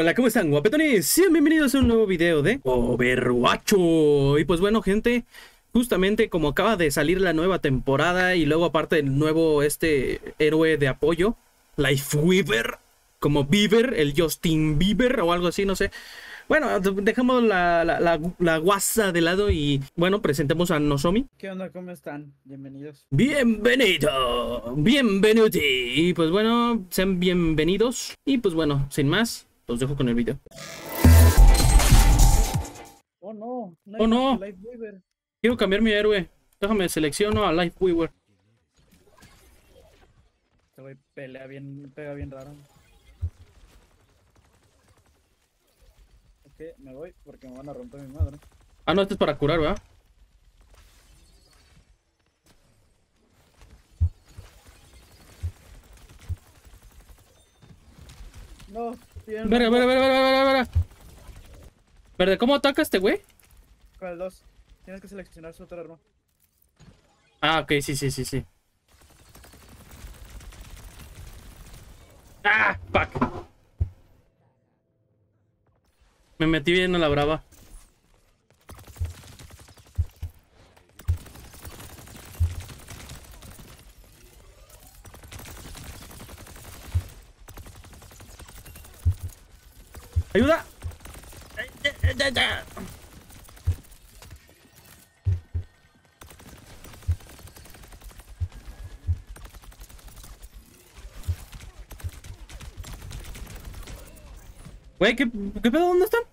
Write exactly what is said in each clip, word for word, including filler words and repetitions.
Hola, ¿cómo están, guapetones? Sean bienvenidos a un nuevo video de Overwatch. Y pues bueno, gente, justamente como acaba de salir la nueva temporada y luego aparte el nuevo este héroe de apoyo, Lifeweaver, como Bieber, el Justin Bieber o algo así, no sé. Bueno, dejamos la, la, la, la guasa de lado y bueno, presentemos a Nozomi. ¿Qué onda? ¿Cómo están? Bienvenidos. Bienvenido, bienvenuti. Y pues bueno, sean bienvenidos. Y pues bueno, sin más, los dejo con el video. Oh no, no, Oh no, Lifeweaver. quiero cambiar mi héroe. Déjame selecciono a Lifeweaver. Este güey pelea bien, pega bien raro. Ok, me voy porque me van a romper mi madre. Ah, no, este es para curar, ¿verdad? No, bien. Verga, verga, verga, verga, verga, verga. Verde, ¿cómo ataca este güey? Con el dos. Tienes que seleccionar su otro arma. Ah, ok, sí, sí, sí, sí. Ah, fuck. Me metí bien a la brava. ¡Ayuda! Güey, ¿qué, ¿qué pedo? ¿Dónde están?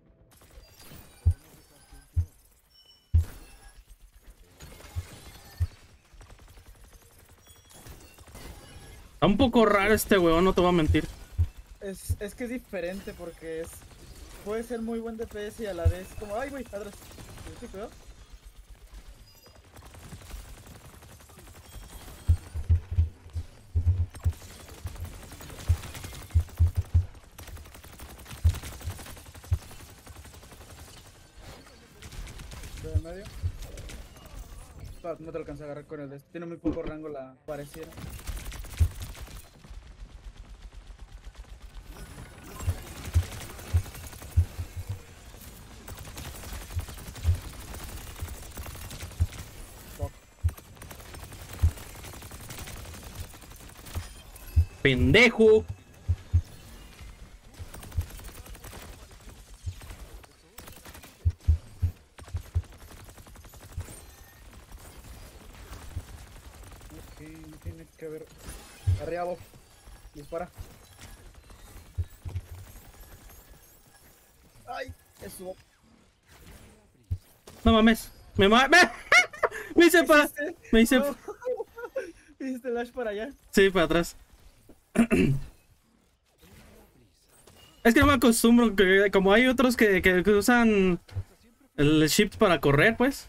Está un poco raro este weón, no te voy a mentir. Es, es que es diferente porque es... Puede ser muy buen D P S y a la vez como... ¡Ay, güey! Atrás. ¿Sí, cuidado? De en medio. Ah, no te alcanza a agarrar con el de este. Tiene muy poco rango la pareciera. Pendejo. Ok, tiene que haber... Arriba, Bob. Dispara. ¡Ay! Eso. No mames. Me ma me, me hice para. Me hice. No. ¿Hiciste dash para allá? Sí, para atrás. Es que no me acostumbro. Que, como hay otros que, que, que usan el shift para correr, pues.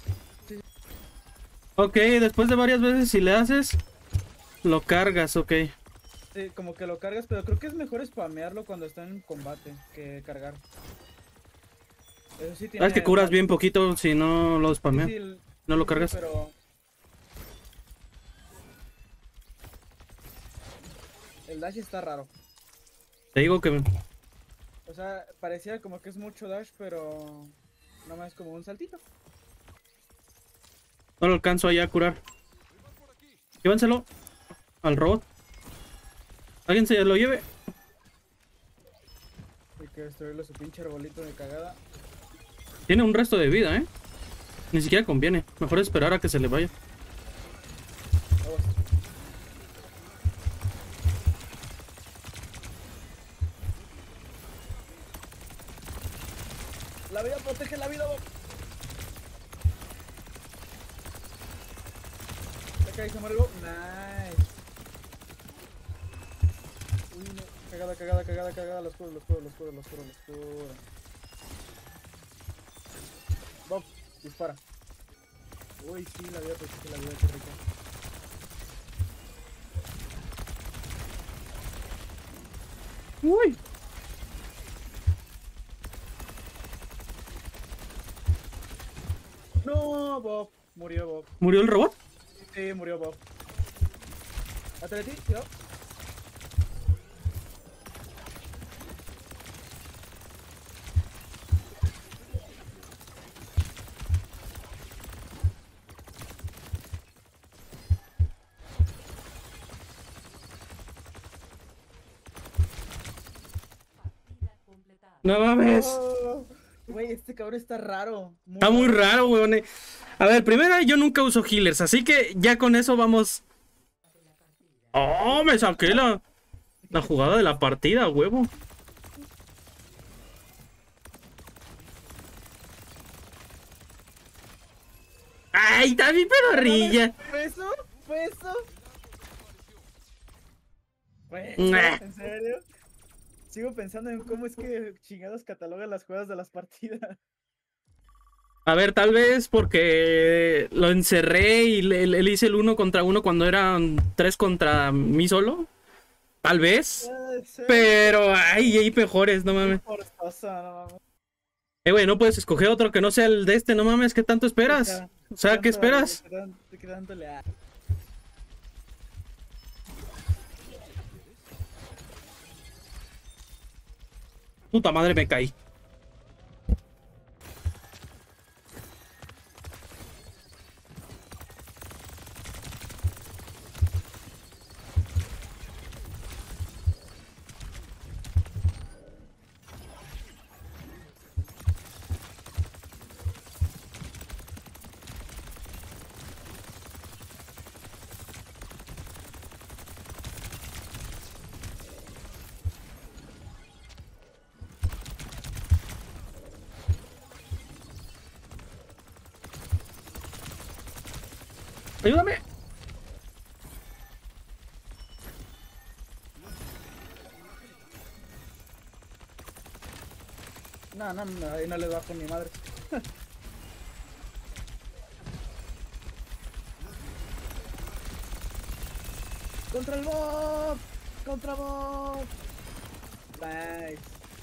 Ok, después de varias veces, si le haces, lo cargas, ok. Sí, como que lo cargas, pero creo que es mejor spamearlo cuando está en combate que cargar. Eso sí tiene... Ah, es que curas bien poquito si no lo spameas. Sí, el... No lo sí, cargas. pero... El dash está raro. Te digo que. O sea, parecía como que es mucho dash, pero... Nomás es como un saltito. No lo alcanzo allá a curar. Llévenselo al robot. Alguien se lo lleve. Hay que destruirle su pinche arbolito de cagada. Tiene un resto de vida, ¿eh? Ni siquiera conviene. Mejor esperar a que se le vaya. Vamos. La vida protege la vida, Bob. Le cae, se muere el Bob. Nice. Uy, no. Cagada, cagada, cagada, cagada. Los curos, los curos, los curos, los curos, los curos. Bob, dispara. Uy, sí, la vida protege la vida, qué rico. Uy. No, Bob. Murió Bob. ¿Murió el robot? Sí, murió Bob. Atrás de ti, cuidado. No mames. Oh, güey, este cabrón está raro. Muy Está muy raro. raro, weón. A ver, primero yo nunca uso healers, así que ya con eso vamos. Oh, me saqué la, la jugada de la partida, huevo. Ay, está mi perrilla. ¿Fue eso? ¿Fue eso? ¿Fue eso? Nah. ¿En serio? Sigo pensando en cómo es que chingados catalogan las jugadas de las partidas. A ver, tal vez porque lo encerré y le, le hice el uno contra uno cuando eran tres contra mí solo. Tal vez. Puede ser. Pero ay, hay mejores, no mames. Forzosa, no mames. Eh, güey, no puedes escoger otro que no sea el de este, no mames, ¿qué tanto esperas? O sea, ¿qué esperas? ¿Qué tanto- qué tanto le ha- Puta madre, me caí. Ayúdame. No, no, no, ahí no les va con mi madre. ¡Contra el bot! ¡Contra bot! Nice.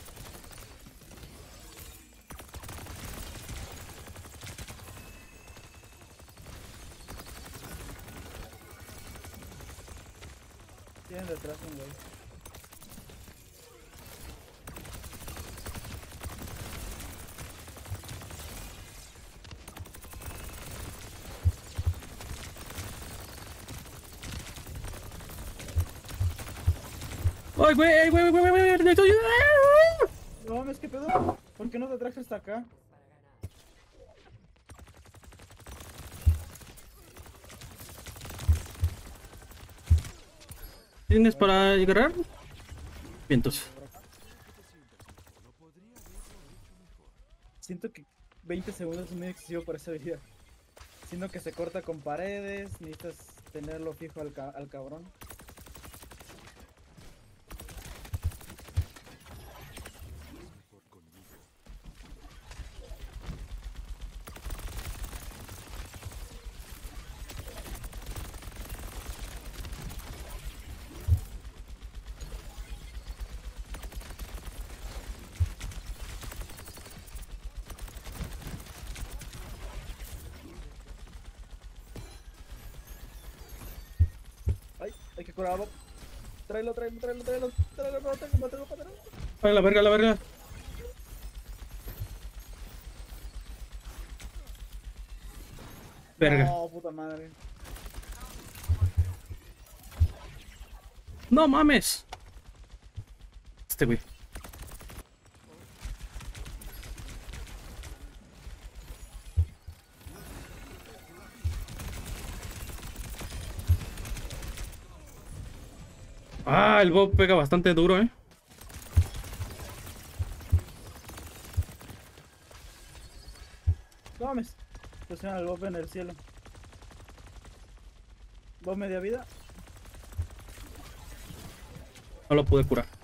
Tienen detrás un güey. Ay, güey, güey, güey, güey, güey, necesito ayuda. No mames, ¿qué pedo? ¿Por qué no te traje hasta acá? ¿Tienes para agarrar? Vientos. Siento que veinte segundos es muy excesivo para esa habilidad. Siento que se corta con paredes, necesitas tenerlo fijo al, ca al cabrón. Ay, hay que curar a Bob. Tráelo, tráelo, tráelo, tráelo, tráelo, mátalo, mátalo, mátalo. A la verga, a la verga. Verga. No, puta madre. No mames. Este güey. Ah, el Bob pega bastante duro, eh. No mames. Presiona al Bob en el cielo. Bob media vida. No lo pude curar.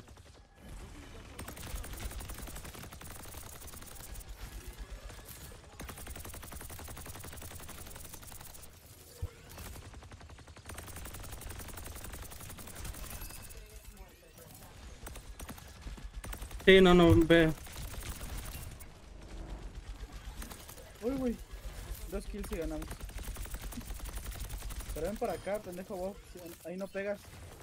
Sí, no, no, ve. Uy, uy. Dos kills y ganamos. Pero ven para acá, pendejo Bob. Ahí no pegas.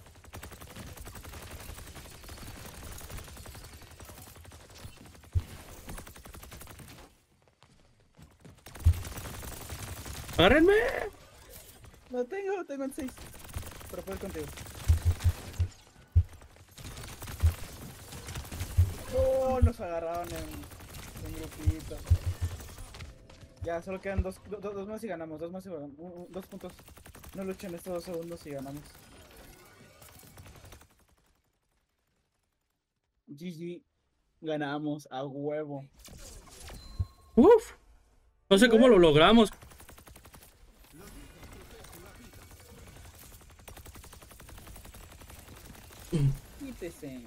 ¡Agárrenme! No tengo, tengo en seis. Pero puedo ir contigo. Oh, nos agarraron en, en grupito. Ya, solo quedan dos, do, dos más y ganamos. Dos más y ganamos. Un, un, dos puntos. No luchen estos dos segundos y ganamos. G G. Ganamos a huevo. Uf. No sé cómo lo logramos. Quítese.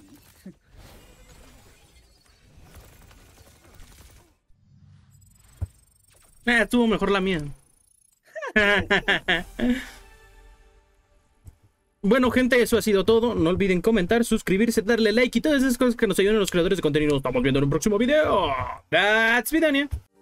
Eh, estuvo mejor la mía. Bueno, gente, eso ha sido todo. No olviden comentar, suscribirse, darle like y todas esas cosas que nos ayudan a los creadores de contenido. Nos estamos viendo en un próximo video. That's Vidania.